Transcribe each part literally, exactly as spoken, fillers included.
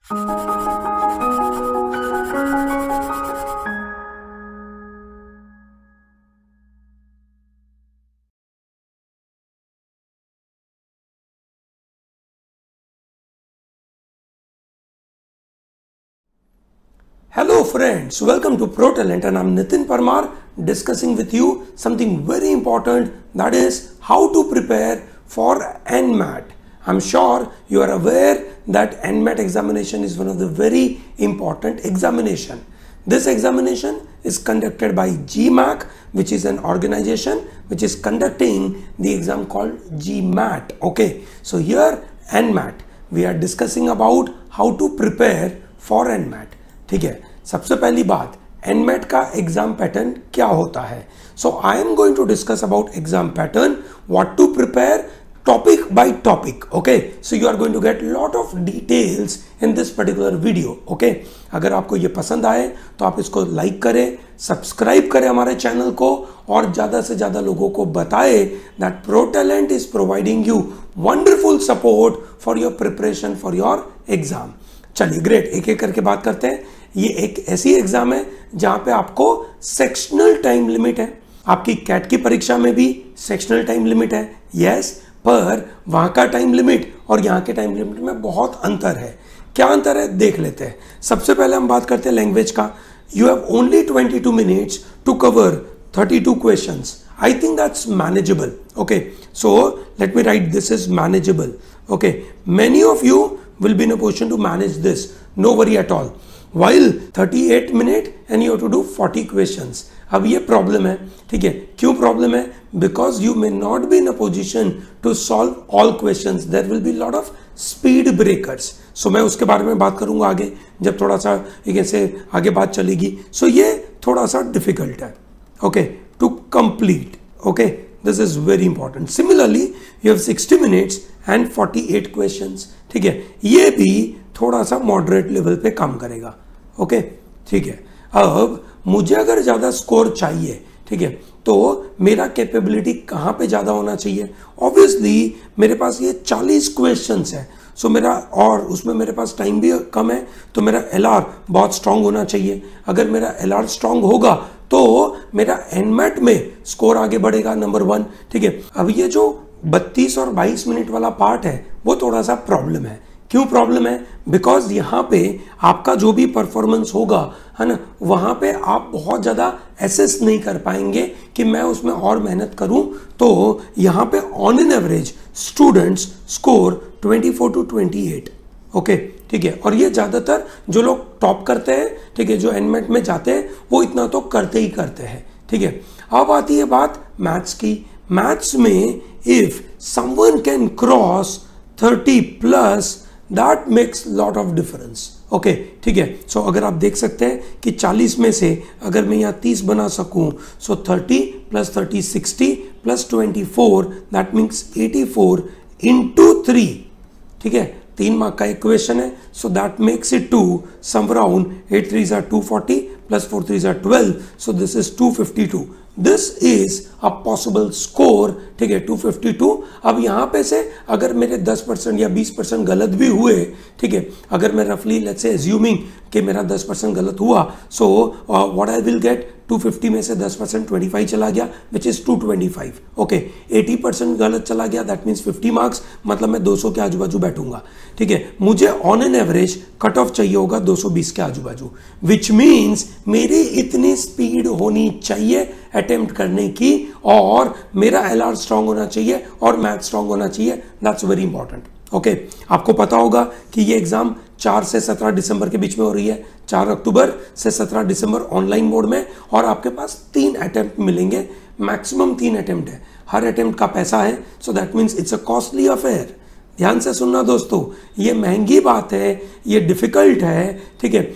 Hello friends, welcome to Pro Talent and I'm Nitin Parmar discussing with you something very important, that is how to prepare for N MAT. I'm sure you are aware that N MAT examination is one of the very important examination. This examination is conducted by G MAC, which is an organization which is conducting the exam called G MAT. Okay, so here N MAT, we are discussing about how to prepare for N MAT. ठीक है, सबसे पहली बात N MAT का exam pattern क्या होता है. So I am going to discuss about exam pattern, what to prepare, topic by topic. Okay, so you are going to get lot of details in this particular video. Okay, अगर आपको ये पसंद आए तो आप इसको लाइक करें, subscribe करें हमारे चैनल को और ज़्यादा से ज़्यादा लोगों को बताए that pro talent is providing you wonderful support for your preparation for your exam. चलिए ग्रेट, एक एक करके बात करते हैं. ये एक ऐसी एग्जाम है जहां पे आपको सेक्शनल टाइम लिमिट है. आपकी कैट की परीक्षा में भी सेक्शनल टाइम लिमिट है, यस, पर वहां का टाइम लिमिट और यहाँ के टाइम लिमिट में बहुत अंतर है. क्या अंतर है देख लेते हैं. सबसे पहले हम बात करते हैं लैंग्वेज का. You have only twenty two minutes to cover thirty two questions. I think that's manageable. Okay, so let me write this is manageable. Okay, many of you will be in a position to manage this, no worry at all. While thirty-eight minute and you have to do forty questions. अब ये problem है, ठीक है. क्यों problem है? Because you may not be in a position to solve all questions. There will be lot of speed breakers. So मैं उसके बारे में बात करूंगा आगे, जब थोड़ा सा एक ऐसे आगे बात चलेगी. So ये थोड़ा सा डिफिकल्ट है. Okay, to complete. Okay, this is very important. Similarly, you have sixty minutes and forty-eight questions. ठीक है, ये भी थोड़ा सा मॉडरेट लेवल पे काम करेगा. ओके, ठीक है. अब मुझे अगर ज़्यादा स्कोर चाहिए, ठीक है, तो मेरा कैपेबिलिटी कहाँ पे ज़्यादा होना चाहिए? ऑब्वियसली मेरे पास ये चालीस क्वेश्चंस है, सो मेरा, और उसमें मेरे पास टाइम भी कम है, तो मेरा एल आर बहुत स्ट्रांग होना चाहिए. अगर मेरा एल आर स्ट्रांग होगा तो मेरा N MAT में स्कोर आगे बढ़ेगा, नंबर वन. ठीक है, अब ये जो बत्तीस और बाईस मिनट वाला पार्ट है वो थोड़ा सा प्रॉब्लम है. क्यों प्रॉब्लम है? बिकॉज यहाँ पे आपका जो भी परफॉर्मेंस होगा, है ना, वहाँ पे आप बहुत ज़्यादा एसेस नहीं कर पाएंगे कि मैं उसमें और मेहनत करूँ. तो यहाँ पे on an average students score twenty four to twenty eight. Okay, ठीक है, और ये ज़्यादातर जो लोग टॉप करते हैं, ठीक है, जो N MAT में जाते हैं, वो इतना तो करते ही करते हैं. ठीक है, अब आती है बात मैथ्स की. मैथ्स में if someone can cross thirty plus, that makes lot of difference. Okay, ठीक है. सो अगर आप देख सकते हैं कि चालीस में से अगर मैं यहाँ तीस बना सकूँ, so thirty plus thirty sixty plus twenty four, that means eighty four into three. ठीक है, तीन मार्क का इक्वेशन है, so that makes it to sum around eight threes are two forty plus four threes are twelve, so this is two fifty two. This is a possible score. ठीक है, to fifty to. अब यहाँ पे से अगर मेरे दस percent या बीस परसेंट गलत भी हुए, ठीक है, अगर मैं रफली लेट्स से एज्यूमिंग कि मेरा दस परसेंट गलत हुआ, so what I will get, two fifty में से दस परसेंट ट्वेंटी फाइव चला गया, which is two twenty five. Okay, eighty percent गलत चला गया, दैट मीन्स फिफ्टी मार्क्स, मतलब मैं दो सौ के आजू बाजू बैठूंगा. ठीक है, मुझे on an average cut off चाहिए होगा दो सौ बीस के आजू बाजू, विच मीन्स मेरी इतनी स्पीड होनी चाहिए अटेम्प्ट करने की, और मेरा एल आर स्ट्रांग होना चाहिए और मैथ स्ट्रांग होना चाहिए. That's very important. ओके, आपको पता होगा कि ये एग्जाम चार से सत्रह दिसंबर के बीच में हो रही है. चार अक्टूबर से सत्रह दिसंबर ऑनलाइन मोड में, और आपके पास तीन अटेम्प्ट मिलेंगे, मैक्सिमम तीन अटेम्प्ट है. हर अटेम्प्ट का पैसा है, so that means it's a costly affair. ध्यान से सुनना दोस्तों, ये महंगी बात है, ये डिफिकल्ट है. ठीक है,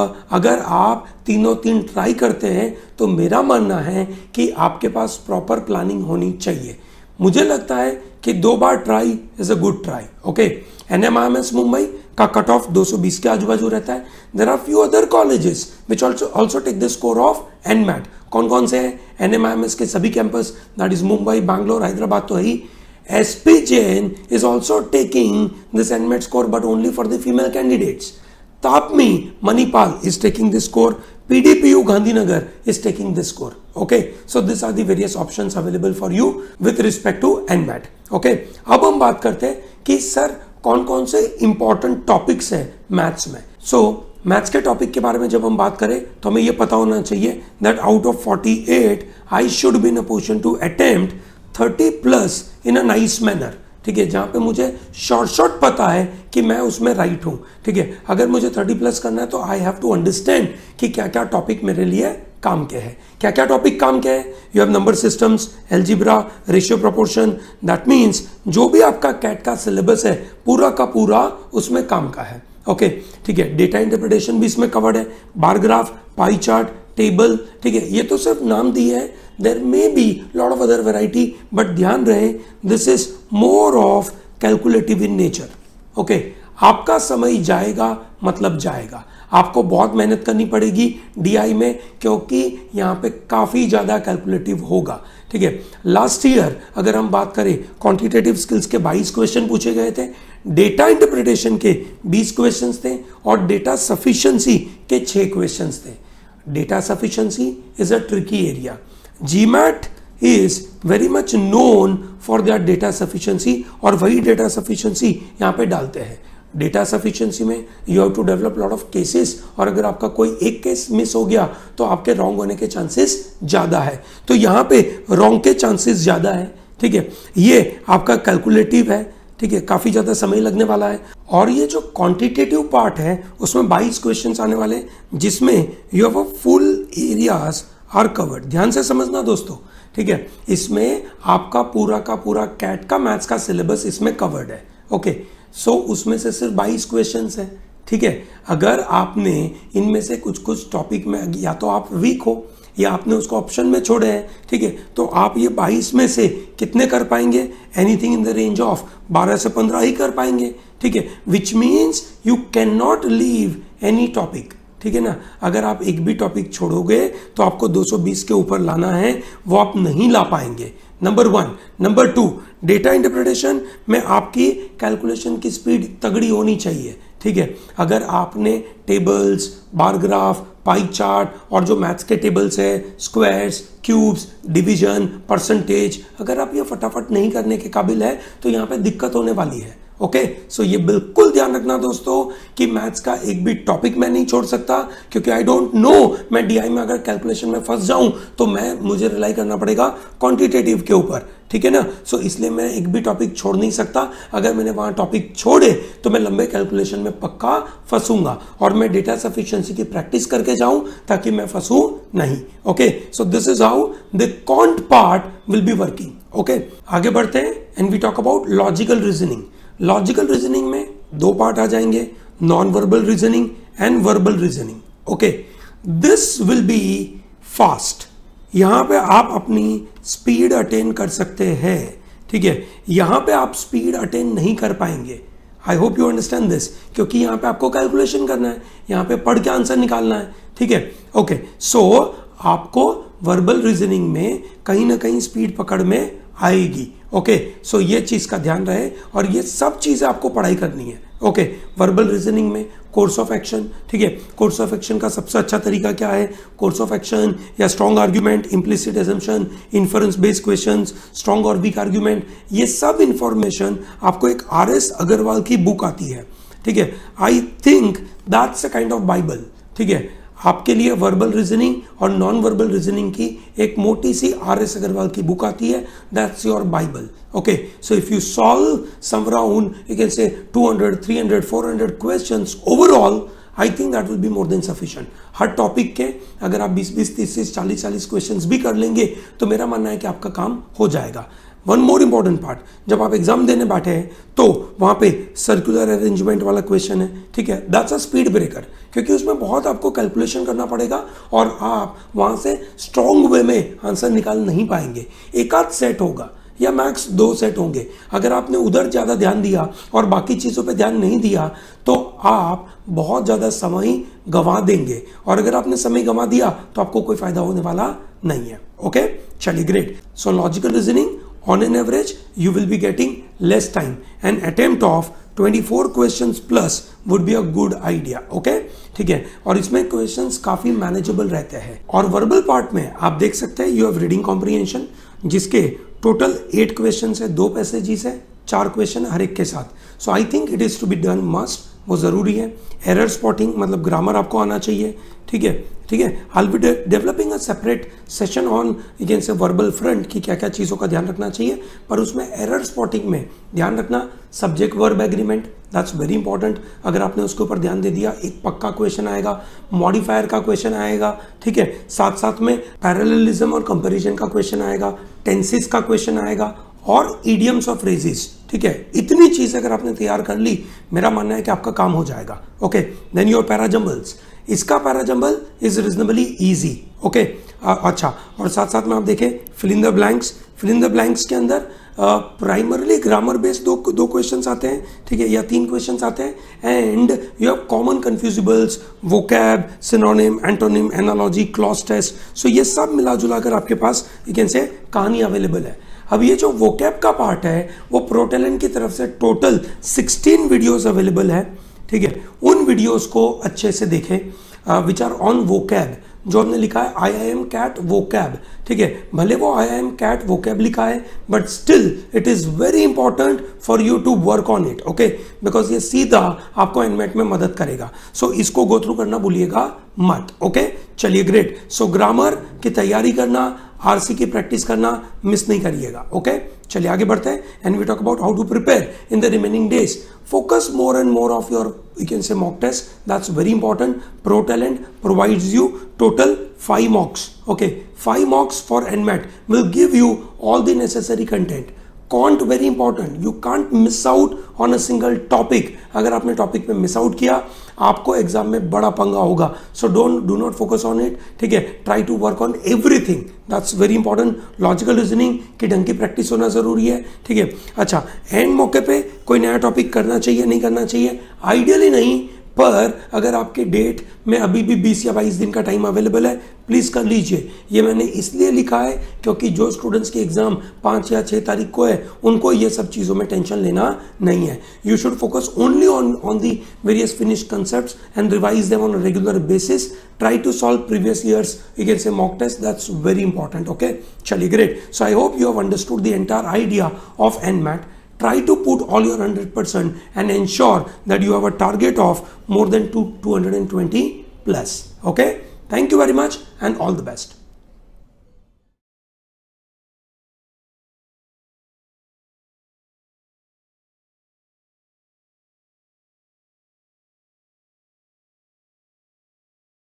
अगर आप तीनों तीन ट्राई करते हैं तो मेरा मानना है कि आपके पास प्रॉपर प्लानिंग होनी चाहिए. मुझे लगता है कि दो बार try is a good try. Okay, N M I M S Mumbai का कट ऑफ दो सौ बीस के आजू बाजू रहता है. There are few other colleges which also also take the score of N MAT. कौन कौन से हैं? N M I M S के सभी campus, that is Mumbai, Bangalore, Hyderabad तो है ही. S P Jain is also taking this N MAT score, but only for the female candidates. Tapmi Manipal is taking this score. P D P U Gandhinagar is taking this score. Okay, so these are the various options available for you with respect to N M A T. Okay, अब हम बात करते हैं कि sir कौन कौन से important topics है मैथ्स में. सो मैथ्स के टॉपिक के बारे में जब हम बात करें तो हमें ये पता होना चाहिए that out of forty-eight I should be in a position to attempt thirty plus in a nice manner. ठीक है, जहां पे मुझे शॉर्ट शॉर्ट पता है कि मैं उसमें राइट हूं. ठीक है, अगर मुझे थर्टी प्लस करना है तो आई हैव टू अंडरस्टैंड कि क्या क्या टॉपिक मेरे लिए काम के हैं. क्या क्या टॉपिक काम के हैं? You have number systems, algebra, ratio proportion. That means जो भी आपका कैट का सिलेबस है पूरा का पूरा उसमें काम का है. ओके, ठीक है, डेटा इंटरप्रिटेशन भी इसमें कवर्ड है, bar graph, pie chart, table. ठीक है, ये तो सिर्फ नाम दिए है. There may be lot of other variety, but ध्यान रहे this is more of calculative in nature. Okay, आपका समय जाएगा मतलब जाएगा. आपको बहुत मेहनत करनी पड़ेगी डीआई में क्योंकि यहाँ पे काफी ज्यादा कैलकुलेटिव होगा. ठीक है, लास्ट ईयर अगर हम बात करें क्वांटिटेटिव स्किल्स के बाईस क्वेश्चन पूछे गए थे, डेटा इंटरप्रिटेशन के बीस क्वेश्चंस थे और डेटा सफिशिएंसी के छह क्वेश्चंस थे. Data sufficiency is a tricky area. GMAT is very much known for their data sufficiency और वही डेटा सफिशिएंसी यहाँ पे डालते हैं. डेटा सफिशिएंसी में you have to develop lot of cases और अगर आपका कोई एक केस मिस हो गया तो आपके रॉन्ग होने के चांसेस ज्यादा है. तो यहाँ पे रॉन्ग के चांसेस ज्यादा है. ठीक है, ये आपका कैलकुलेटिव है. ठीक है, काफी ज्यादा समय लगने वाला है. और ये जो क्वांटिटेटिव पार्ट है उसमें बाईस क्वेश्चंस आने वाले जिसमें you have a full areas are covered. ध्यान से समझना दोस्तों. ठीक है, इसमें आपका पूरा का पूरा कैट का मैथ्स का सिलेबस इसमें कवर्ड है. ओके, सो so, उसमें से सिर्फ बाईस क्वेश्चंस हैं. ठीक है, अगर आपने इनमें से कुछ कुछ टॉपिक में या तो आप वीक हो या आपने उसको ऑप्शन में छोड़े हैं. ठीक है, तो आप ये बाईस में से कितने कर पाएंगे? Anything in the range of बारह से पंद्रह ही कर पाएंगे. ठीक है, which means you can not leave any topic. ठीक है ना, अगर आप एक भी टॉपिक छोड़ोगे तो आपको दो सौ बीस के ऊपर लाना है, वो आप नहीं ला पाएंगे. Number one. Number two, data interpretation में आपकी कैलकुलेशन की स्पीड तगड़ी होनी चाहिए. ठीक है, अगर आपने tables, bar graph, pie chart और जो मैथ्स के टेबल्स है, स्क्वायर्स, क्यूब्स, डिवीजन, परसेंटेज, अगर आप ये फटाफट नहीं करने के काबिल है तो यहाँ पे दिक्कत होने वाली है. ओके, सो ये बिल्कुल ध्यान रखना दोस्तों कि मैथ्स का एक भी टॉपिक मैं नहीं छोड़ सकता क्योंकि आई डोंट नो मैं डीआई में अगर कैलकुलेशन में फंस जाऊं तो मैं मुझे रिलाई करना पड़ेगा क्वांटिटेटिव के ऊपर. ठीक है ना, सो so, इसलिए मैं एक भी टॉपिक छोड़ नहीं सकता. अगर मैंने वहां टॉपिक छोड़े तो मैं लंबे कैलकुलेशन में पक्का फंसूंगा और मैं डेटा सफिशिएंसी की प्रैक्टिस करके जाऊं ताकि मैं फंसू नहीं. Okay, so this is how the quant part will be working. Okay, आगे बढ़ते हैं and we talk about logical reasoning. Logical reasoning में दो पार्ट आ जाएंगे, non verbal reasoning and verbal reasoning. Okay, this will be fast. यहां पे आप अपनी स्पीड अटेन कर सकते हैं. ठीक है, यहां पे आप स्पीड अटेन नहीं कर पाएंगे. I hope you understand this, क्योंकि यहां पे आपको कैलकुलेशन करना है, यहां पे पढ़ के आंसर निकालना है. ठीक है, ओके, सो आपको वर्बल रीजनिंग में कहीं ना कहीं स्पीड पकड़ में आएगी. ओके, सो ये चीज का ध्यान रहे और ये सब चीजें आपको पढ़ाई करनी है. ओके, वर्बल रीजनिंग में कोर्स ऑफ एक्शन. ठीक है, कोर्स ऑफ एक्शन का सबसे अच्छा तरीका क्या है? कोर्स ऑफ एक्शन या strong argument, implicit assumption, inference based questions, strong और वीक आर्ग्यूमेंट, ये सब इंफॉर्मेशन आपको एक आर एस अग्रवाल की बुक आती है. ठीक है, I think that's a kind of bible. ठीक है, आपके लिए वर्बल रीजनिंग और नॉन वर्बल रीजनिंग की एक मोटी सी आर एस अग्रवाल की बुक आती है. That's your bible. Okay, so if you solve some around, you can say two hundred, three hundred, four hundred questions overall, I think that will be more than sufficient. हर topic के अगर आप बीस बीस, तीस तीस, चालीस चालीस क्वेश्चंस भी कर लेंगे तो मेरा मानना है कि आपका काम हो जाएगा. वन मोर इंपॉर्टेंट पार्ट, जब आप एग्जाम देने बैठे हैं तो वहां पे सर्कुलर अरेंजमेंट वाला क्वेश्चन है. ठीक है, दैट्स अ स्पीड ब्रेकर क्योंकि उसमें बहुत आपको कैलकुलेशन करना पड़ेगा और आप वहां से स्ट्रॉन्ग वे में आंसर निकाल नहीं पाएंगे. एक आध सेट होगा या मैक्स दो सेट होंगे. अगर आपने उधर ज़्यादा ध्यान दिया और बाकी चीज़ों पे ध्यान नहीं दिया तो आप बहुत ज़्यादा समय गंवा देंगे और अगर आपने समय गंवा दिया तो आपको कोई फायदा होने वाला नहीं है. ओके, चलिए, great. So logical reasoning on an average you will be getting less time. An attempt of twenty-four questions plus would be a good idea. Okay, ठीक है, और इसमें questions काफी manageable रहते हैं. और verbal part में आप देख सकते हैं you have reading comprehension, जिसके total eight questions है, दो passages है, चार question हर एक के साथ. So I think it is to be done must, वो ज़रूरी है. एरर स्पॉटिंग मतलब ग्रामर आपको आना चाहिए. ठीक है, ठीक है. I will be developing a separate session on you can say verbal front की क्या क्या चीज़ों का ध्यान रखना चाहिए, पर उसमें एरर स्पॉटिंग में ध्यान रखना subject verb agreement, that's very important. अगर आपने उसके ऊपर ध्यान दे दिया, एक पक्का क्वेश्चन आएगा, मॉडिफायर का क्वेश्चन आएगा. ठीक है, साथ साथ में पैरेललिज्म और कंपैरिजन का क्वेश्चन आएगा, टेंसेस का क्वेश्चन आएगा और इडियम्स ऑफ फ्रेजेस. ठीक है, इतनी चीज अगर आपने तैयार कर ली, मेरा मानना है कि आपका काम हो जाएगा. Okay, then your parajumbles. इसका parajumble is reasonably easy. Okay, अच्छा, और साथ साथ में आप देखें fill in the blanks. Fill in the blanks के अंदर प्राइमरली ग्रामर बेस्ड दो दो क्वेश्चंस आते हैं. ठीक है, या तीन क्वेश्चंस आते हैं. And you have common confusables, vocab, synonym, antonym, analogy, cloze test. So ये सब मिला जुला कर आपके पास यू कैन से कहानी अवेलेबल है. अब ये जो वोकैब का पार्ट है वो प्रोटैलेंट की तरफ से टोटल सिक्सटीन वीडियोस अवेलेबल है. ठीक है, उन वीडियोस को अच्छे से देखें विच आर ऑन वोकैब. जो हमने लिखा है I I M CAT vocab. ठीक है, भले वो I I M CAT vocab लिखा है, but still it is very important for you to work on it. Okay, because ये सीधा आपको एनमेट में मदद करेगा. सो so, इसको गो थ्रू करना भूलिएगा मत. Okay okay? चलिए, ग्रेट. सो ग्रामर की तैयारी करना, आरसी की प्रैक्टिस करना मिस नहीं करिएगा. Okay okay? चलिए आगे बढ़ते हैं. And we talk about how to prepare in the remaining days. Focus more and more of your you can say mock test. That's very important. Pro Talent provides you total five mocks. Okay, five mocks for N M A T will give you all the necessary content. Can't very important. You can't miss out on a single topic. अगर आपने topic पे miss out किया, आपको exam में बड़ा पंगा होगा. So don't do not focus on it. ठीक है, try to work on everything. That's very important. Logical reasoning की ढंग की प्रैक्टिस होना जरूरी है. ठीक है, अच्छा, एंड मौके पे कोई नया टॉपिक करना चाहिए, नहीं करना चाहिए, आइडियली नहीं, पर अगर आपके डेट में अभी भी बीस या बाईस दिन का टाइम अवेलेबल है, प्लीज़ कर लीजिए. ये मैंने इसलिए लिखा है क्योंकि जो स्टूडेंट्स के एग्जाम पाँच या छः तारीख को है, उनको ये सब चीज़ों में टेंशन लेना नहीं है. You should focus only on on the various finished concepts and revise them on a regular basis. Try to solve previous years you can say mock test. That's very important. Okay, चलिए, great. So I hope you have understood the entire idea of N M A T. Try to put all your one hundred percent and ensure that you have a target of more than two, two hundred twenty plus. Okay? Thank you very much and all the best.